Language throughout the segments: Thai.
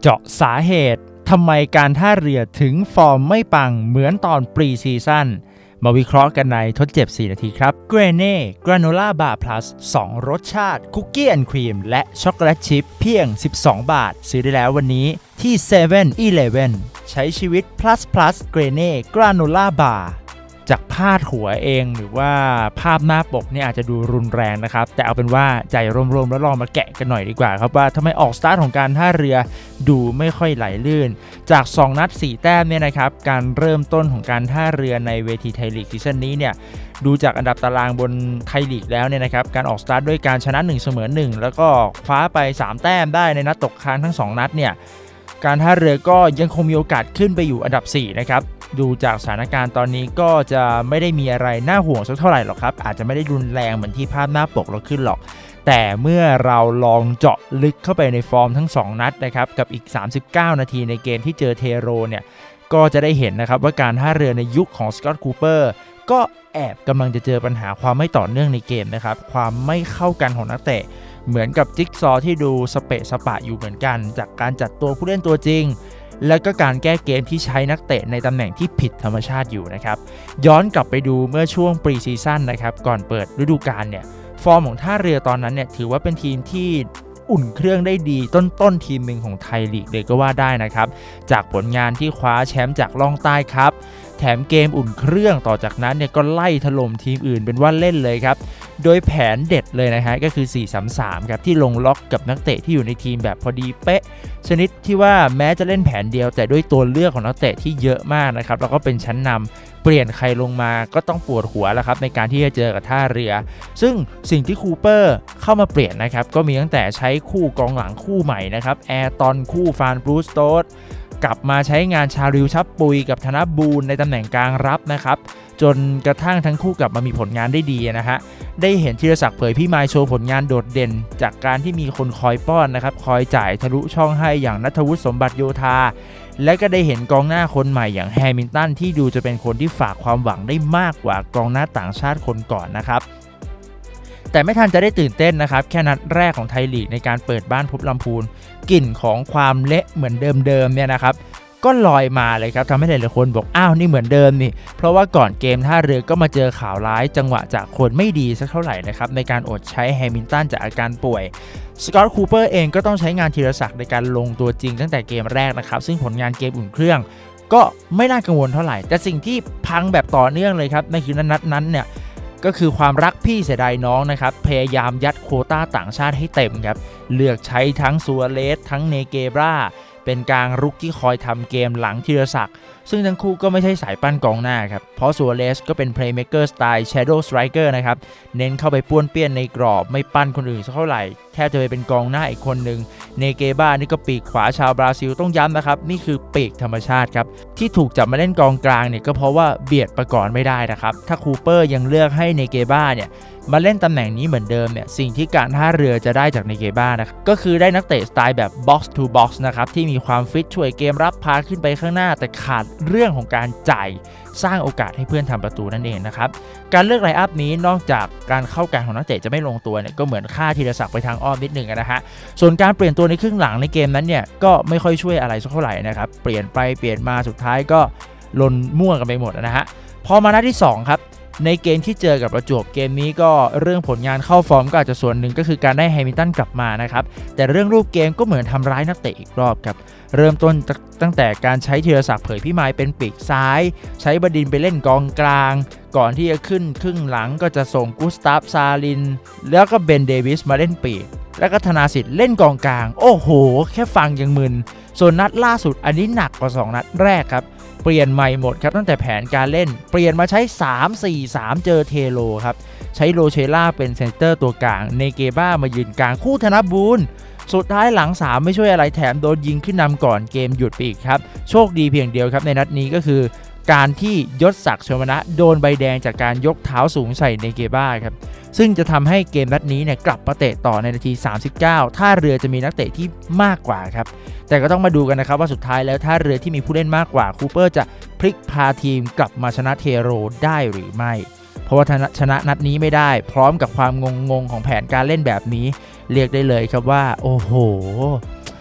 เจาะสาเหตุทำไมการท่าเรือถึงฟอร์มไม่ปังเหมือนตอนปรีซีซั่นมาวิเคราะห์กันในทดเจ็บ4นาทีครับเกรเน่กราโนล่าบาร์พลัส2รสชาติคุกกี้แอนด์ครีมและช็อกโกแลตชิพเพียง12 บาทซื้อได้แล้ววันนี้ที่7-Eleven ใช้ชีวิต plus เกรเน่กราโนล่าบาร์จากพาดหัวเองหรือว่าภาพหน้าปกเนี่ยอาจจะดูรุนแรงนะครับแต่เอาเป็นว่าใจรวมๆแล้วลองมาแกะกันหน่อยดีกว่าครับว่าทำไมออกสตาร์ทของการท่าเรือดูไม่ค่อยไหลลื่นจาก2นัด4แต้มเนี่ยนะครับการเริ่มต้นของการท่าเรือในเวทีไทยลีกซีซั่นนี้เนี่ยดูจากอันดับตารางบนไทยลีกแล้วเนี่ยนะครับการออกสตาร์ทด้วยการชนะ1เสมอ1แล้วก็คว้าไป3แต้มได้ในนัดตกค้างทั้ง2นัดเนี่ยการท่าเรือก็ยังคงมีโอกาสขึ้นไปอยู่อันดับ4นะครับดูจากสถานการณ์ตอนนี้ก็จะไม่ได้มีอะไรน่าห่วงสักเท่าไหร่หรอกครับอาจจะไม่ได้รุนแรงเหมือนที่ภาพหน้าปกเราขึ้นหรอกแต่เมื่อเราลองเจาะลึกเข้าไปในฟอร์มทั้ง2นัดนะครับกับอีก39นาทีในเกมที่เจอเทโรเนี่ยก็จะได้เห็นนะครับว่าการท่าเรือในยุคของสกอตต์คูเปอร์ก็แอบกำลังจะเจอปัญหาความไม่ต่อเนื่องในเกมนะครับความไม่เข้ากันของนักเตะเหมือนกับจิ๊กซอที่ดูสเปะสปะอยู่เหมือนกันจากการจัดตัวผู้เล่นตัวจริงแล้วก็การแก้เกมที่ใช้นักเตะในตำแหน่งที่ผิดธรรมชาติอยู่นะครับย้อนกลับไปดูเมื่อช่วงปรีซีซั่นนะครับก่อนเปิดฤดูกาลเนี่ยฟอร์มของท่าเรือตอนนั้นเนี่ยถือว่าเป็นทีมที่อุ่นเครื่องได้ดีต้นทีมหนึ่งของไทยลีกเลยก็ว่าได้นะครับจากผลงานที่คว้าแชมป์จากล่องใต้ครับแถมเกมอุ่นเครื่องต่อจากนั้นเนี่ยก็ไล่ถล่มทีมอื่นเป็นว่าเล่นเลยครับโดยแผนเด็ดเลยนะฮะก็คือ 4-3-3 ครับที่ลงล็อกกับนักเตะที่อยู่ในทีมแบบพอดีเป๊ะชนิดที่ว่าแม้จะเล่นแผนเดียวแต่ด้วยตัวเลือกของนักเตะที่เยอะมากนะครับแล้วก็เป็นชั้นนำเปลี่ยนใครลงมาก็ต้องปวดหัวแล้วครับในการที่จะเจอกับท่าเรือซึ่งสิ่งที่คูเปอร์เข้ามาเปลี่ยนนะครับก็มีตั้งแต่ใช้คู่กองหลังคู่ใหม่นะครับแอร์ตอนคู่ฟานบรูสโตสกลับมาใช้งานชาริวชับปุยกับธนบูรณ์ในตำแหน่งกลางรับนะครับจนกระทั่งทั้งคู่กลับมามีผลงานได้ดีนะฮะได้เห็นธีรศักดิ์เผยพี่มายโชว์ผลงานโดดเด่นจากการที่มีคนคอยป้อนนะครับคอยจ่ายทะลุช่องให้อย่างณัฐวุฒิสมบัติโยธาและก็ได้เห็นกองหน้าคนใหม่อย่างแฮมิลตันที่ดูจะเป็นคนที่ฝากความหวังได้มากกว่ากองหน้าต่างชาติคนก่อนนะครับแต่ไม่ทันจะได้ตื่นเต้นนะครับแค่นัดแรกของไทยลีกในการเปิดบ้านพบลำพูนกลิ่นของความเละเหมือนเดิมเนี่ยนะครับก็ลอยมาเลยครับทำให้หลายๆคนบอกอ้าวนี่เหมือนเดิมนี่เพราะว่าก่อนเกมท่าเรือก็มาเจอข่าวร้ายจังหวะจากคนไม่ดีสักเท่าไหร่นะครับในการอดใช้แฮมิลตันจากอาการป่วยสกอตต์คูเปอร์เองก็ต้องใช้งานธีรศักดิ์ในการลงตัวจริงตั้งแต่เกมแรกนะครับซึ่งผลงานเกมอุ่นเครื่องก็ไม่น่ากังวลเท่าไหร่แต่สิ่งที่พังแบบต่อเนื่องเลยครับในคืนนัดนั้นเนี่ยก็คือความรักพี่เสียดายน้องนะครับพยายามยัดโควต้าต่างชาติให้เต็มครับเลือกใช้ทั้งซัวเรสทั้งเนเกบราเป็นกลางรุกที่คอยทำเกมหลังธีรศักดิ์ซึ่งทั้งคู่ก็ไม่ใช่สายปั้นกองหน้าครับเพราะซัวเรสก็เป็นเพลย์เมคเกอร์สไตล์ Shadow Striker นะครับเน้นเข้าไปป้วนเปี้ยนในกรอบไม่ปั้นคนอื่นสักเท่าไหร่แทบจะไปเป็นกองหน้าอีกคนหนึ่งเนเกบ้านี่ก็ปีกขวาชาวบราซิลต้องย้ำนะครับนี่คือปีกธรรมชาติครับที่ถูกจับมาเล่นกองกลางเนี่ยก็เพราะว่าเบียดประกอบไม่ได้นะครับถ้าคูเปอร์ยังเลือกให้เนเกบ้าเนี่ยมาเล่นตำแหน่งนี้เหมือนเดิมเนี่ยสิ่งที่การท่าเรือจะได้จากเนเกบ้านะครับก็คือได้นักเตะสไตล์แบบ box to box นะครับที่มีความฟิตช่วยเกมรับพาขึ้นไปข้างหน้าแต่ขาดเรื่องของการจ่ายสร้างโอกาสให้เพื่อนทำประตูนั่นเองนะครับการเลือกไลน์อัพนี้นอกจากการเข้ากันของนักเตะจะไม่ลงตัวเนี่ยก็เหมือนฆ่าธีรศักดิ์ไปทางอ้อมนิดหนึ่งนะฮะส่วนการเปลี่ยนตัวในครึ่งหลังในเกมนั้นเนี่ยก็ไม่ค่อยช่วยอะไรสักเท่าไหร่นะครับเปลี่ยนไปเปลี่ยนมาสุดท้ายก็ลนมั่วกันไปหมดนะฮะพอมานัดที่2ครับในเกมที่เจอกับประจวบเกมนี้ก็เรื่องผลงานเข้าฟอร์มก็อาจจะส่วนหนึ่งก็คือการได้แฮมิลตันกลับมานะครับแต่เรื่องรูปเกมก็เหมือนทำร้ายนักเตะอีกรอบครับเริ่มต้นตั้งแต่การใช้ธีรศักดิ์เผยพี่มายเป็นปีกซ้ายใช้บดินไปเล่นกองกลางก่อนที่จะขึ้นครึ่งหลังก็จะส่งกุสตาฟซาลินแล้วก็เบนเดวิสมาเล่นปีกแล้วก็ธนาสิทธิ์เล่นกองกลางโอ้โหแค่ฟังยังมึนส่วนนัดล่าสุดอันนี้หนักกว่า2นัดแรกครับเปลี่ยนใหม่หมดครับตั้งแต่แผนการเล่นเปลี่ยนมาใช้ 3-4-3 เจอเทโลครับใช้โรเชล่าเป็นเซนเตอร์ตัวกลางเนเกบ้ามายืนกลางคู่ธนบูรณ์สุดท้ายหลัง3ไม่ช่วยอะไรแถมโดนยิงขึ้นนำก่อนเกมหยุดไปอีกครับโชคดีเพียงเดียวครับในนัดนี้ก็คือการที่ยศศักดิ์ชมนะโดนใบแดงจากการยกเท้าสูงใส่เนเกบ้าครับซึ่งจะทำให้เกมนัดนี้เนี่ยกลับมาเตะต่อในนาที39ท่าเรือจะมีนักเตะที่มากกว่าครับแต่ก็ต้องมาดูกันนะครับว่าสุดท้ายแล้วท่าเรือที่มีผู้เล่นมากกว่าคูเปอร์จะพลิกพาทีมกลับมาชนะเทโรได้หรือไม่เพราะว่าชนะนัดนี้ไม่ได้พร้อมกับความงงของแผนการเล่นแบบนี้เรียกได้เลยครับว่าโอ้โห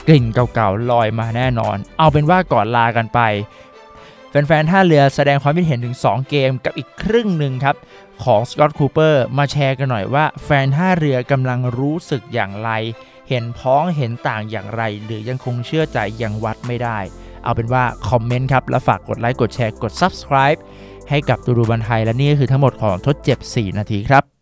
กลิ่นเก่าๆลอยมาแน่นอนเอาเป็นว่าก่อนลากันไปแฟนๆท่าเรือแสดงความคิดเห็นถึง2เกมกับอีกครึ่งหนึ่งครับของสกอตต์คูเปอร์มาแชร์กันหน่อยว่าแฟนท่าเรือกำลังรู้สึกอย่างไรเห็นพ้องเห็นต่างอย่างไรหรือยังคงเชื่อใจยังวัดไม่ได้เอาเป็นว่าคอมเมนต์ครับและฝากกดไลค์กดแชร์กด Subscribe ให้กับตูดูบันไทยและนี่ก็คือทั้งหมดของทดเจ็บ4นาทีครับ